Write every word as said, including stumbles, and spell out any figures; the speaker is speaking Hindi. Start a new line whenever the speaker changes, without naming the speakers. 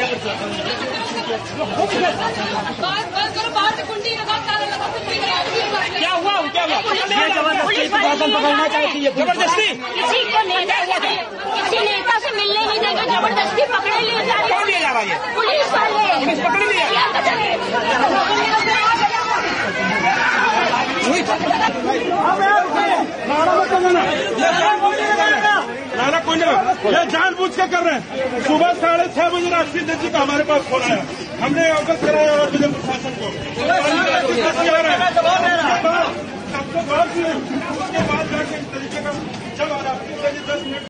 बाहर से कुंडी लगा, ताला लगा,
क्या हुआ? क्या हुआ?
जबरदस्ती पकड़ना चाहिए,
जबरदस्ती
किसी को नेता किसी नेता से मिलने नहीं देंगे, जबरदस्ती पकड़े ले जा रहे।
कौन ले जा रहा है?
पुलिस वाले
पुलिस पकड़ लिया।
नारा कोई नहीं, ये जानबूझ के कर रहे हैं। सुबह साढ़े छह बजे राष्ट्रीय ध्वज का हमारे पास फोन आया, हमने अवगत कराया और जिला प्रशासन को। सबको बात उसके बाद जाके इस तरीके का जब आ रहा है दस मिनट